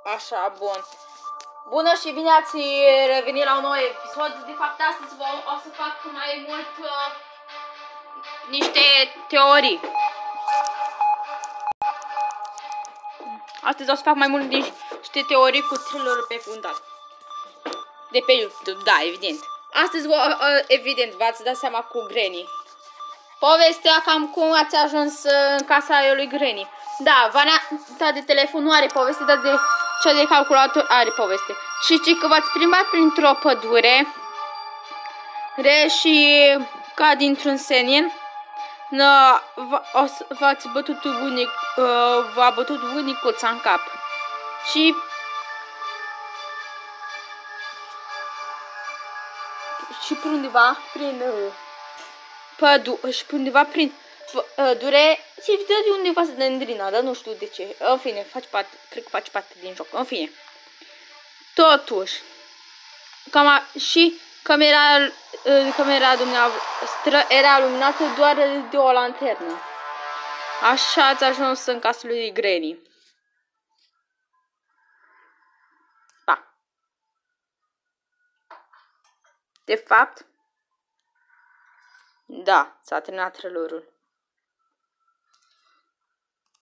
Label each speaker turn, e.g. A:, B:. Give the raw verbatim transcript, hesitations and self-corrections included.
A: Așa, bun. Bună și bine ați revenit la un nou episod. De fapt, astăzi o să fac mai mult uh, niște teorii. Astăzi o să fac mai mult niște teorii cu thriller pe fundal. De pe YouTube, da, evident. Astăzi, uh, evident, v-ați dat seama cu Granny. Povestea cam cum ați ajuns în casa lui Granny. Da, varianta de telefon nu are poveste, dar de cea de calculator are poveste. Și ci că v-ați plimbat printr-o pădure re și ca dintr-un senin v-ați bătut bunic, v-a bătut bunicuța în cap. Și și pe undeva prin pădure și pe undeva prin pădure ți dă de undeva Slendrina, dar nu știu de ce. În fine, faci parte, cred că faci parte din joc. În fine. Totuși, cam și camera camera dumneavoastră era luminată doar de o lanternă. Așa ați ajuns în casa lui Granny. Da. De fapt, da, s-a terminat trailerul.